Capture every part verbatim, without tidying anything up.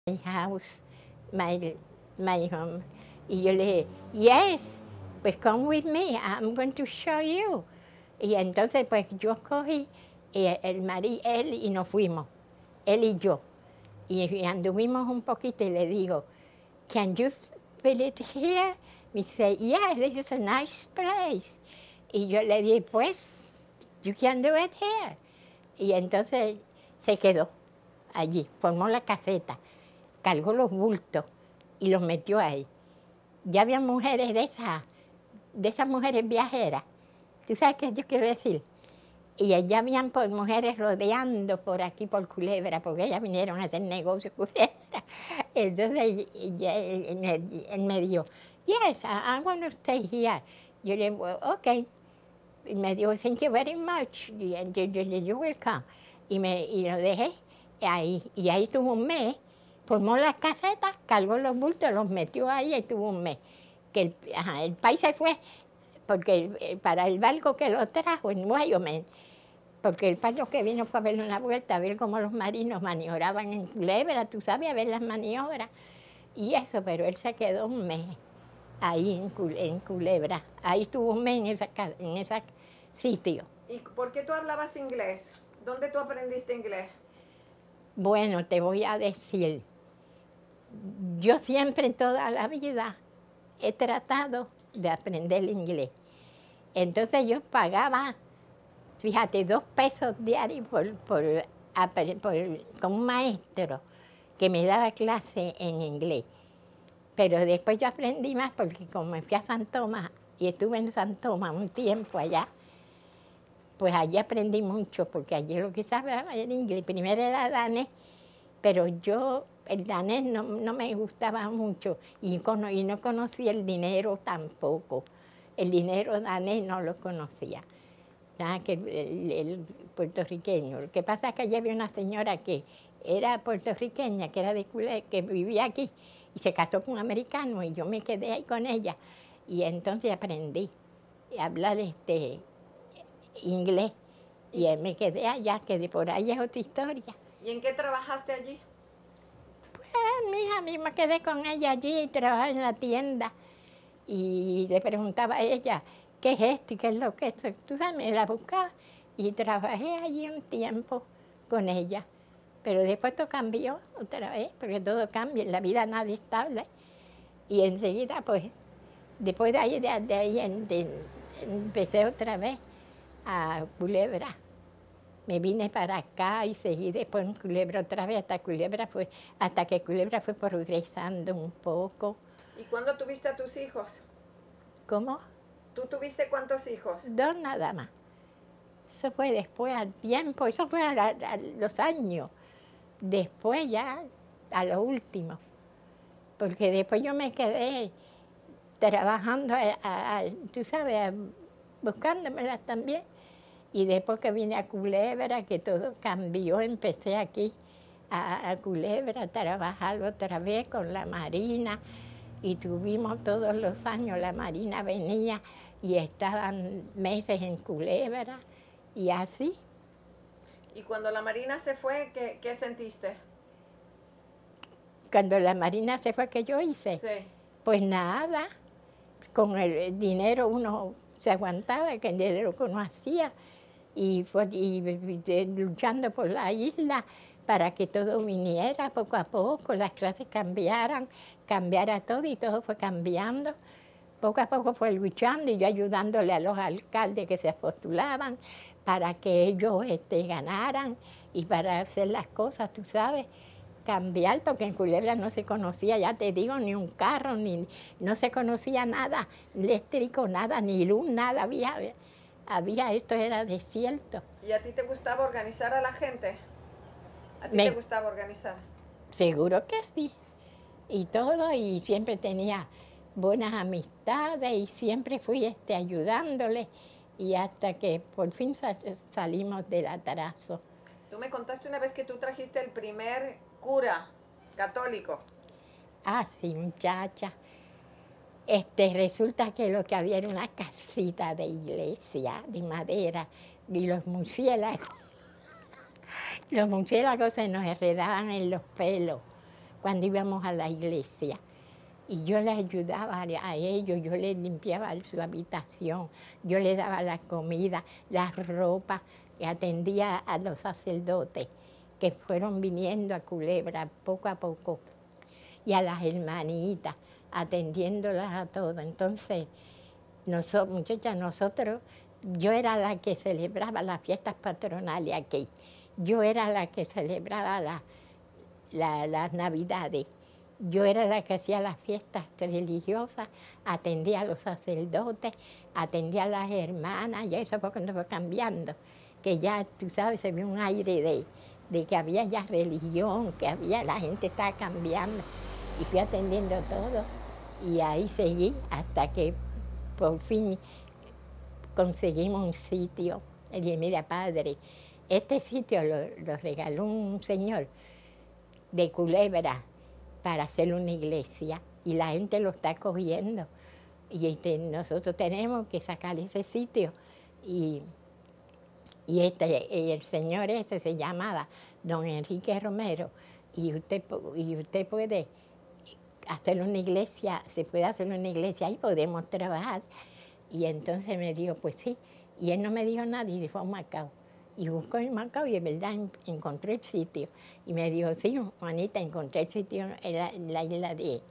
my house, my, my home. Y yo le dije, yes, pues come with me, I'm going to show you. Y entonces pues yo cogí y el marido, él y nos fuimos, él y yo. Y anduvimos un poquito y le digo, can you fill it here? Me dice, yeah, this is a nice place. Y yo le dije, pues, you can do it here. Y entonces se quedó allí, formó la caseta, cargó los bultos y los metió ahí. Ya había mujeres de esas, de esas mujeres viajeras. ¿Tú sabes qué yo quiero decir? Y ya habían por mujeres rodeando por aquí, por Culebra, porque ellas vinieron a hacer negocio Culebra. Entonces ya, él, me, él me dijo, yes, I, I want to stay here. Yo le dije, well, ok. Y me dijo, thank you very much. Y yo, yo le dije, you're welcome. Y, me, y lo dejé ahí. Y ahí tuvo un mes. Formó la caseta, cargó los bultos, los metió ahí y tuvo un mes. Que el, ajá, el país se fue porque el, para el barco que lo trajo en Wyoming, porque el país que vino fue a ver una vuelta, a ver cómo los marinos maniobraban en Culebra, tú sabes, a ver las maniobras y eso, pero él se quedó un mes ahí en, en Culebra. Ahí tuvo un mes en ese en esa sitio. ¿Y por qué tú hablabas inglés? ¿Dónde tú aprendiste inglés? Bueno, te voy a decir, yo siempre toda la vida he tratado de aprender inglés. Entonces yo pagaba, fíjate, dos pesos diarios por, por, por, con un maestro que me daba clase en inglés. Pero después yo aprendí más porque como me fui a San Tomás y estuve en San Tomás un tiempo allá, pues allí aprendí mucho porque allí lo que sabía era inglés. Primero era danés, pero yo el danés no, no me gustaba mucho y, cono, y no conocía el dinero tampoco. El dinero danés no lo conocía. Nada que el, el, el puertorriqueño. Lo que pasa es que allí había una señora que era puertorriqueña, que era de Culé, que vivía aquí y se casó con un americano y yo me quedé ahí con ella y entonces aprendí a hablar este inglés y me quedé allá, que de por ahí es otra historia. ¿Y en qué trabajaste allí? Pues mi hija, mí me quedé con ella allí y trabajaba en la tienda y le preguntaba a ella, ¿qué es esto y qué es lo que es esto? Tú sabes, me la buscaba y trabajé allí un tiempo con ella. Pero después todo cambió otra vez, porque todo cambia, en la vida nada es estable. Y enseguida, pues, después de ahí, de, de ahí en, de, empecé otra vez a Culebra. Me vine para acá y seguí después en Culebra otra vez, hasta, Culebra fue, hasta que Culebra fue progresando un poco. ¿Y cuándo tuviste a tus hijos? ¿Cómo? ¿Tú tuviste cuántos hijos? Dos nada más. Eso fue después, al tiempo, eso fue a, la, a los años. Después ya, a lo último. Porque después yo me quedé trabajando, a, a, a, tú sabes, buscándomelas también. Y después que vine a Culebra, que todo cambió, empecé aquí a, a Culebra a trabajar otra vez con la Marina. Y tuvimos todos los años, la Marina venía y estaban meses en Culebra y así. ¿Y cuando la Marina se fue, qué, qué sentiste? Cuando la Marina se fue, ¿qué yo hice? Sí. Pues nada, con el dinero uno se aguantaba, que el dinero que uno hacía, y, y, y luchando por la isla para que todo viniera poco a poco, las clases cambiaran, cambiara todo y todo fue cambiando. Poco a poco fue luchando y yo ayudándole a los alcaldes que se postulaban para que ellos este, ganaran y para hacer las cosas, tú sabes, cambiar, porque en Culebra no se conocía, ya te digo, ni un carro, ni no se conocía nada eléctrico, nada, ni luz, nada, había, había esto era desierto. ¿Y a ti te gustaba organizar a la gente? ¿A ti Me, te gustaba organizar? Seguro que sí, y todo, y siempre tenía buenas amistades y siempre fui este, ayudándole y hasta que por fin salimos del atraso. Tú me contaste una vez que tú trajiste el primer cura católico. Ah, sí, muchacha. Este, resulta que lo que había era una casita de iglesia, de madera, y los murciélagos, los murciélagos se nos enredaban en los pelos, cuando íbamos a la iglesia. Y yo les ayudaba a ellos, yo les limpiaba su habitación, yo les daba la comida, la ropa, y atendía a los sacerdotes que fueron viniendo a Culebra poco a poco, y a las hermanitas, atendiéndolas a todos. Entonces, nosotros, muchachas, nosotros, yo era la que celebraba las fiestas patronales aquí, yo era la que celebraba la, la, las navidades. Yo era la que hacía las fiestas religiosas, atendía a los sacerdotes, atendía a las hermanas, y eso fue cuando fue cambiando, que ya, tú sabes, se vio un aire de, de que había ya religión, que había, la gente estaba cambiando, y fui atendiendo todo, y ahí seguí hasta que por fin conseguimos un sitio. Y dije, mira, padre, este sitio lo, lo regaló un señor de Culebra, para hacer una iglesia, y la gente lo está cogiendo, y este, nosotros tenemos que sacar ese sitio, y, y este, el señor ese se llamaba don Enrique Romero, y usted, y usted puede hacer una iglesia, se puede hacer una iglesia, ahí podemos trabajar. Y entonces me dijo, pues sí, y él no me dijo nada, y se fue a Macao. Y buscó en Macao y de verdad encontré el sitio. Y me dijo, sí, Juanita, encontré el sitio en la, en la isla de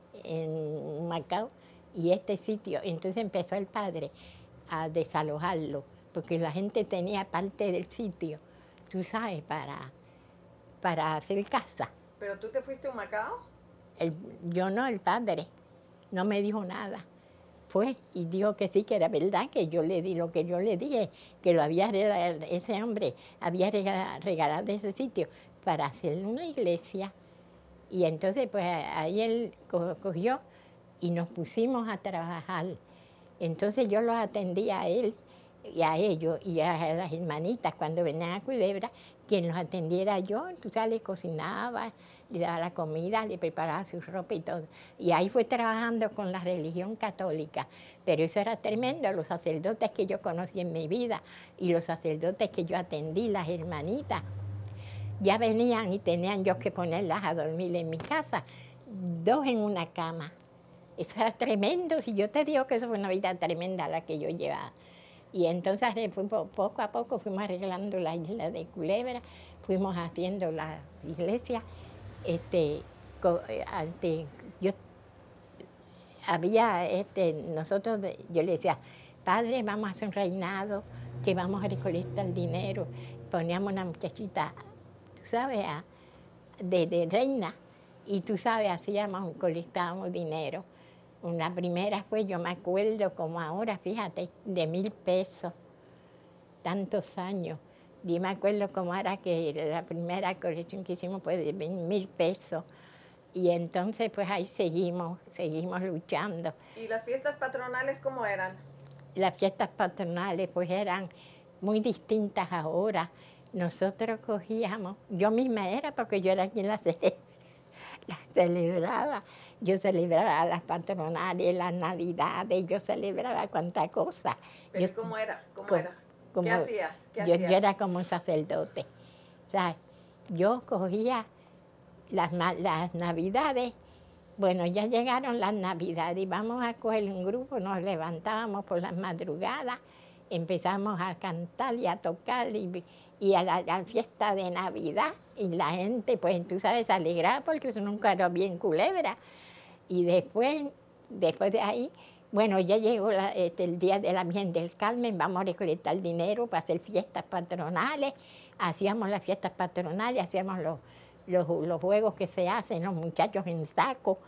en Macao y este sitio. Entonces empezó el padre a desalojarlo, porque la gente tenía parte del sitio, tú sabes, para, para hacer casa. ¿Pero tú te fuiste a Macao? El, yo no, el padre, no me dijo nada. Fue y dijo que sí, que era verdad, que yo le di lo que yo le dije, que lo había regalado, ese hombre había regalado, regalado ese sitio para hacer una iglesia. Y entonces pues ahí él cogió y nos pusimos a trabajar. Entonces yo los atendía a él y a ellos y a las hermanitas cuando venían a Culebra, quien los atendiera yo, tú sabes, le cocinaba, le daba la comida, le preparaba su ropa y todo. Y ahí fue trabajando con la religión católica. Pero eso era tremendo, los sacerdotes que yo conocí en mi vida y los sacerdotes que yo atendí, las hermanitas, ya venían y tenían yo que ponerlas a dormir en mi casa, dos en una cama. Eso era tremendo, si yo te digo que eso fue una vida tremenda la que yo llevaba. Y entonces poco a poco fuimos arreglando la isla de Culebra, fuimos haciendo la iglesia. Este, ante, yo había, este, nosotros, yo le decía, padre, vamos a hacer un reinado, que vamos a recolectar dinero. Poníamos una muchachita, tú sabes, de, de reina, y tú sabes, hacíamos, colectábamos dinero. Una primera fue, yo me acuerdo como ahora, fíjate, de mil pesos, tantos años. Yo me acuerdo cómo era que la primera colección que hicimos fue de mil pesos. Y entonces pues ahí seguimos, seguimos luchando. ¿Y las fiestas patronales cómo eran? Las fiestas patronales pues eran muy distintas ahora. Nosotros cogíamos, yo misma era porque yo era quien las la celebraba. Yo celebraba las patronales, las navidades, yo celebraba cuánta cosa. ¿Pero yo, cómo era? ¿Cómo co era? Como, ¿Qué hacías? ¿Qué yo, hacías? yo era como un sacerdote. O sea, yo cogía las, las navidades, bueno, ya llegaron las navidades y vamos a coger un grupo, nos levantábamos por las madrugadas, empezamos a cantar y a tocar y, y a, la, a la fiesta de Navidad y la gente, pues tú sabes, se alegraba porque eso nunca era bien Culebra. Y después, después de ahí, bueno, ya llegó la, este, el día de la Virgen del Carmen, vamos a recolectar dinero para hacer fiestas patronales, hacíamos las fiestas patronales, hacíamos los, los, los juegos que se hacen, los muchachos en saco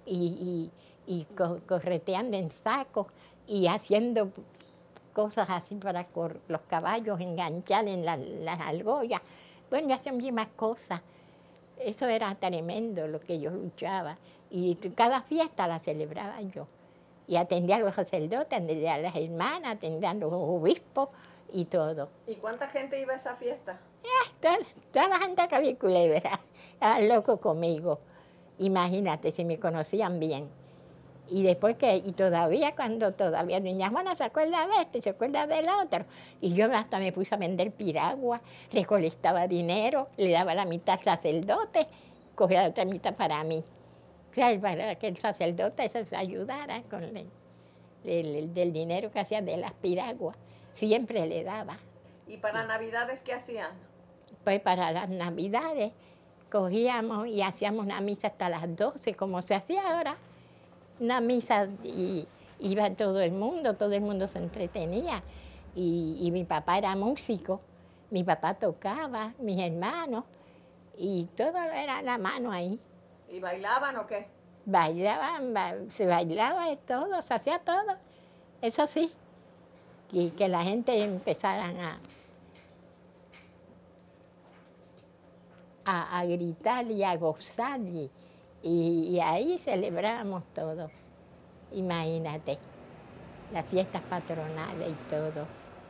y, y, y co correteando en saco y haciendo cosas así para los caballos, enganchar en la, las argollas. Bueno, y hacían más cosas. Eso era tremendo lo que yo luchaba. Y cada fiesta la celebraba yo. Y atendía a los sacerdotes, atendía a las hermanas, atendía a los obispos y todo. ¿Y cuánta gente iba a esa fiesta? Eh, toda, toda la gente que había en Culebra, estaban locos conmigo. Imagínate, si me conocían bien. Y después que, y todavía cuando todavía doña Juana se acuerda de este, se acuerda del otro. Y yo hasta me puse a vender piragua, recolectaba dinero, le daba la mitad al sacerdote, cogía la otra mitad para mí. O sea, para que el sacerdote se ayudara con el, el, el del dinero que hacía de las piraguas. Siempre le daba. ¿Y para Navidades qué hacían? Pues para las Navidades cogíamos y hacíamos una misa hasta las doce, como se hacía ahora. Una misa y iba todo el mundo, todo el mundo se entretenía. Y, y mi papá era músico, mi papá tocaba, mis hermanos, y todo era la mano ahí. ¿Y bailaban o qué? Bailaban, ba- se bailaba de todo, se hacía todo. Eso sí, y que la gente empezaran a, a, a gritar y a gozar, y, y, y ahí celebrábamos todo. Imagínate, las fiestas patronales y todo.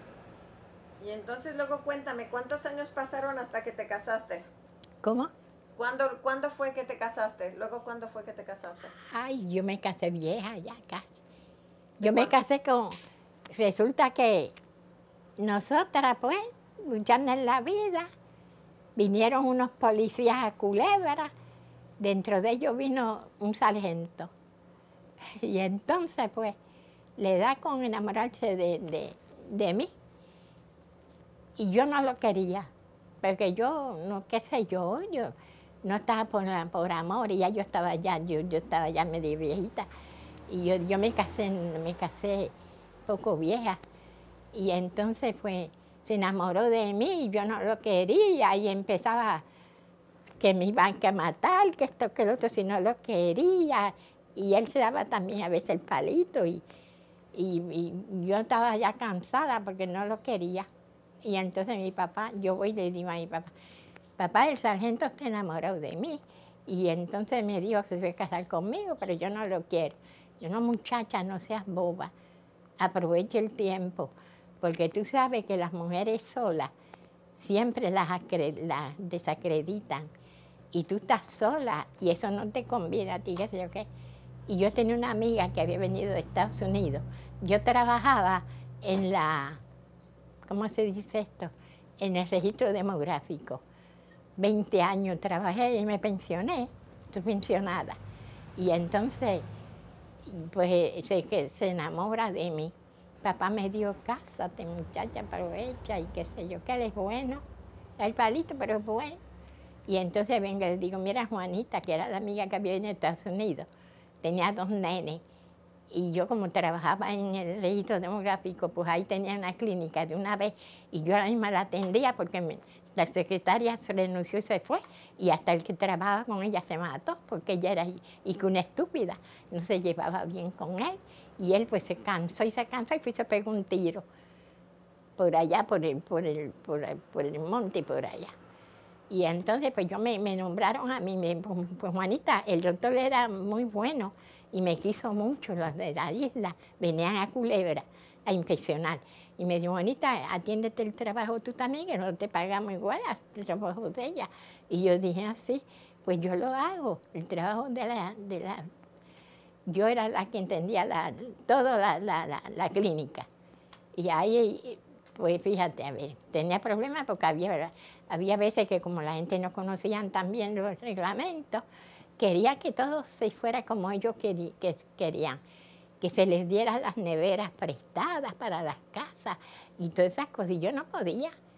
Y entonces luego cuéntame, ¿cuántos años pasaron hasta que te casaste? ¿Cómo? ¿Cuándo, ¿Cuándo fue que te casaste? Luego, ¿cuándo fue que te casaste? Ay, yo me casé vieja ya casi. Yo ¿De me cuánto? casé con... Resulta que nosotras, pues, luchando en la vida, vinieron unos policías a Culebra, dentro de ellos vino un sargento. Y entonces, pues, le da con enamorarse de, de, de mí. Y yo no lo quería, porque yo, no qué sé yo, yo no estaba por, por amor, y ya yo estaba ya, yo, yo estaba ya medio viejita. Y yo, yo me casé, me casé poco vieja. Y entonces, pues, se enamoró de mí y yo no lo quería, y empezaba que me iban a matar, que esto, que lo otro, si no lo quería. Y él se daba también a veces el palito, y, y, y yo estaba ya cansada porque no lo quería. Y entonces mi papá, yo voy y le digo a mi papá, papá, el sargento está enamorado de mí. Y entonces me dijo que se iba a casar conmigo, pero yo no lo quiero. Yo, no, muchacha, no seas boba, aproveche el tiempo, porque tú sabes que las mujeres solas siempre las, las desacreditan. Y tú estás sola y eso no te conviene a ti, qué sé yo qué. Y yo tenía una amiga que había venido de Estados Unidos. Yo trabajaba en la, ¿cómo se dice esto? En el registro demográfico. veinte años trabajé y me pensioné, estoy pensionada. Y entonces, pues se, que se enamora de mí. Papá me dio, cásate muchacha, aprovecha y qué sé yo, que él es bueno. El palito, pero es bueno. Y entonces venga, le digo, mira Juanita, que era la amiga que había en Estados Unidos, tenía dos nenes. Y yo como trabajaba en el registro demográfico, pues ahí tenía una clínica de una vez, y yo a la misma la atendía porque me, la secretaria se renunció y se fue, y hasta el que trabajaba con ella se mató, porque ella era, y que una estúpida, no se llevaba bien con él, y él pues se cansó y se cansó y pues se pegó un tiro por allá, por el, por el, por el, por el monte y por allá. Y entonces pues yo me, me nombraron a mí, me, pues Juanita, el doctor era muy bueno, y me quiso mucho, los de la isla, venían a Culebra a inspeccionar. Y me dijo, Juanita, atiéndete el trabajo tú también, que no te pagamos igual, haz el trabajo de ella. Y yo dije así, pues yo lo hago, el trabajo de la... De la yo era la que entendía la, toda la, la, la, la clínica. Y ahí, pues fíjate, a ver, tenía problemas porque había, había veces que como la gente no conocían tan bien los reglamentos, quería que todo se fuera como ellos querí, que querían, que se les diera las neveras prestadas para las casas y todas esas cosas. Y yo no podía,